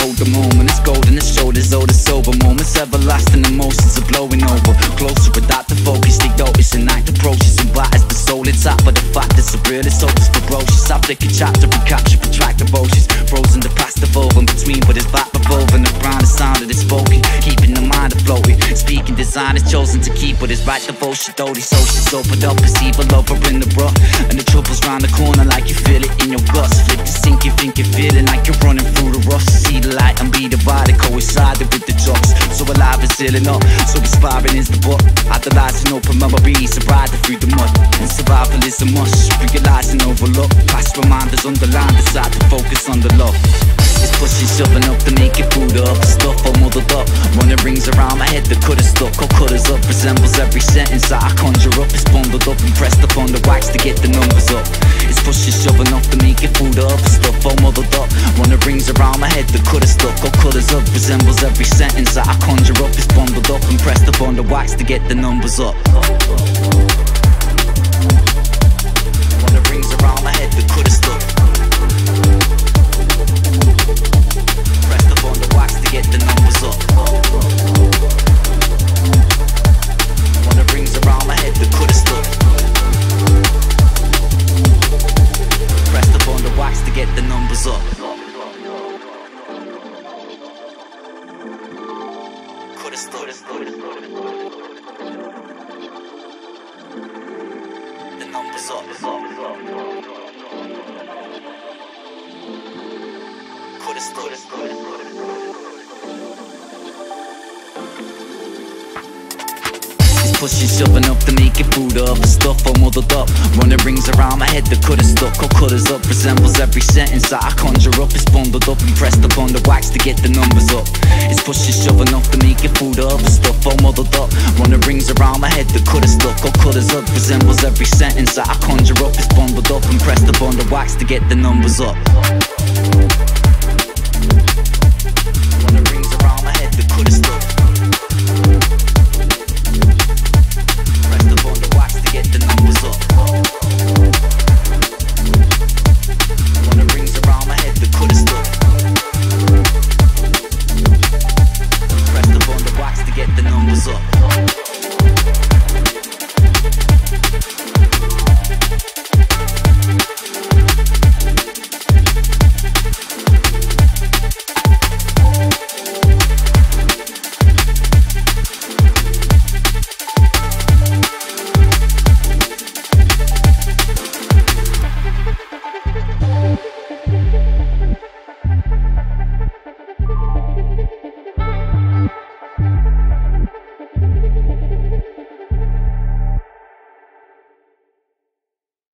hold the moment. It's golden, the shoulders, all the sober moments. Everlasting emotions are blowing over. Closer without the focus, they notice. And night approaches and batters the soul inside. But the fact is the real, it's hopeless, ferocious. I flick a chapter, recapture, protract devotions. Frozen the past evolving between, but it's back revolving. The ground is sounded, it's spoken, keeping the mind afloat. Speaking design is chosen to keep what is right devotion. Though these socials opened up, perceive a lover in the rough. And the trouble's round the corner like you feel it in your guts. Flip the sink, you think you're feeling like you're running through the rust. See the light and be divided, coincided with the drops. So alive is healing up, so inspiring is the book. Idolizing open memories, riding through the mud. And survival is a must, realize and overlook. Past reminders underline, decide to focus on the love. It's pushing, shoving up to make it food up. Stuff all muddled up, running rings around my head that could've stuck or cutters up. Resembles every sentence that I conjure up. It's bundled up and pressed upon the wax to get the numbers up. It's pushing, shoving up to make it food up. Stuff all muddled up, running rings around my head that could've stuck or cutters up. Resembles every sentence that I conjure up. It's bundled up and pressed upon the wax to get the numbers up. Running rings around my head that could've stuck. Get the numbers up. Wanna rings around my head that could've stuck. Pressed up on the wax to get the numbers up. Could've stuck. The numbers up. Could've stuck. Pushing, shoving up to make it food up. Stuff all muddled up, running rings around my head that could've stuck or cutters up. Resembles every sentence that I conjure up. It's bundled up and pressed upon the wax to get the numbers up. It's pushing, shoving up to make it food up. Stuff all muddled up, running rings around my head that could've stuck or cutters up. Resembles every sentence that I conjure up. It's bundled up and pressed upon the wax to get the numbers up.